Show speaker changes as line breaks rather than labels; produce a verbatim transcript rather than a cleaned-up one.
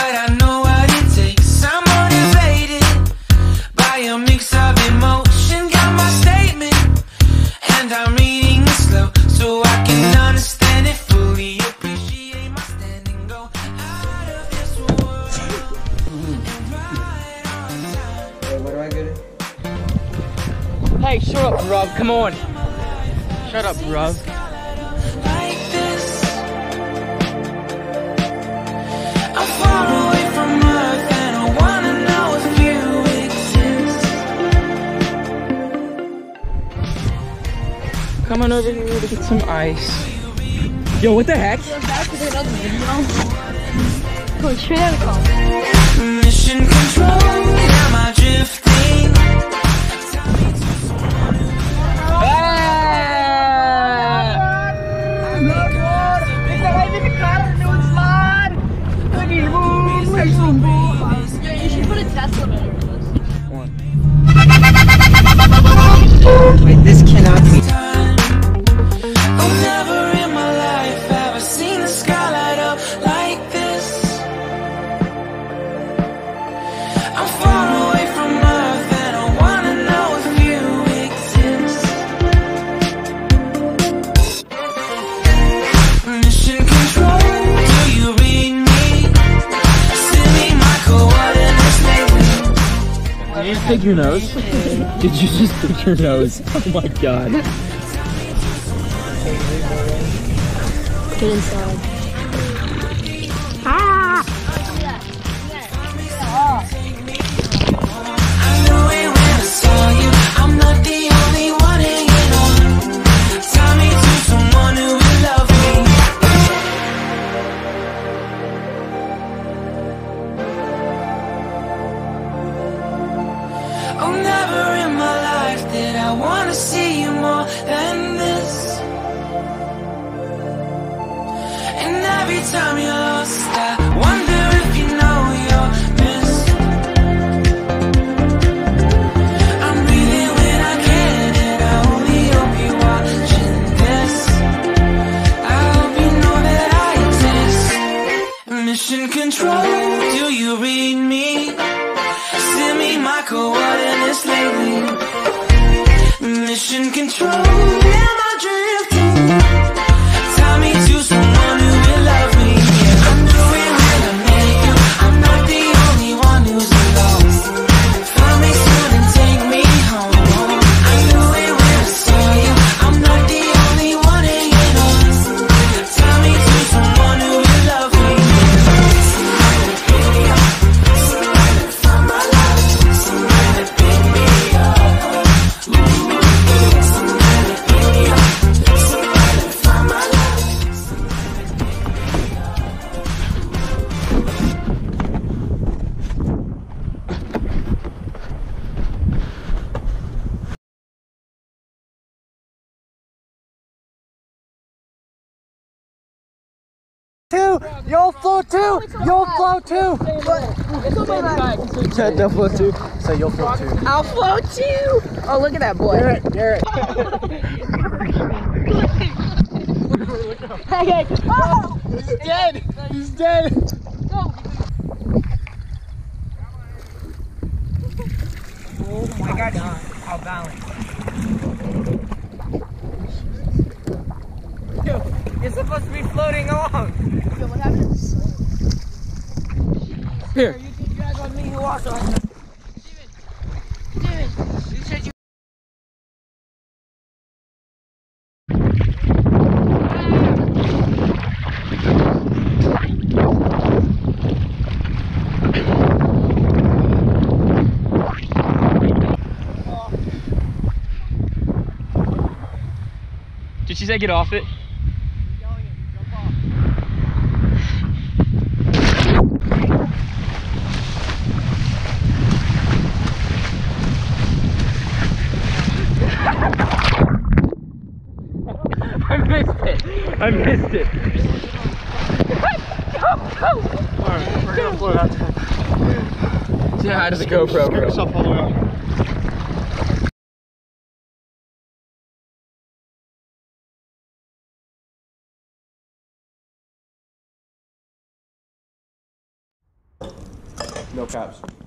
but I know what it takes. I'm motivated by a mix of emotion. Got my statement, and I'm reading it slow so I can understand it fully. Appreciate my standing, go out of this world and ride on time.
Hey, what do I get?
Hey, shut up, Rob. Come on. Shut up, Rob.
Like this, I'm far away from Earth and I wanna know if you exist.
Come on over here to get some ice. Yo, what the heck?
Going straight out of college.
Mission control, am I drifting?
You should put a Tesla in
Wait, this cannot be.
Oh, never in my life have I seen the sky light up like this. I'm far away from Earth and I wanna know if you exist. Mission control, do you read me? Send me my coordinates lately.
Did you just pick your nose? Did you just pick your nose? Oh my god.
Get inside. Ah!
I knew it when I saw you. I'm not the only one hanging on. Tie me to someone who will love me. Oh, never in my life did I wanna see you more than this. And every time you're lost, I wonder if you know you're missed. I'm breathing when I can, and I only hope you're watching this. I hope you know that I exist. Mission control, do you read me? Send me my coordinates lately. Mission control, am I drifting? Tie me to someone who will love me. Yeah, I'm doing when I met you. I'm not the only one who's alone. Find me soon and take me home. I knew it when I saw you. I'm not the only one hanging on. Tie me to someone who will love me. Somebody pick me up. Somebody find my love. Somebody pick me up. Somebody pick me up. Somebody find my love.
Two, you'll float too. You'll float too. Said they'll float too. So you'll float too.
I'll float too. Oh, look at that boy.
Garrett, Garrett.
Hey, hey. Oh!
He's dead. He's dead.
Oh my
I got
God.
you. I'll balance. Dude, you're supposed to be floating along.
So what happens?
Here.
You can drag on me who also has a... Steven. Steven. You said you...
Did she say get off it? I missed it. I missed it. Go, go.
Alright, we're gonna float out.
Say hi to the GoPro,
Scoot
bro.
yourself all the way out.
No caps.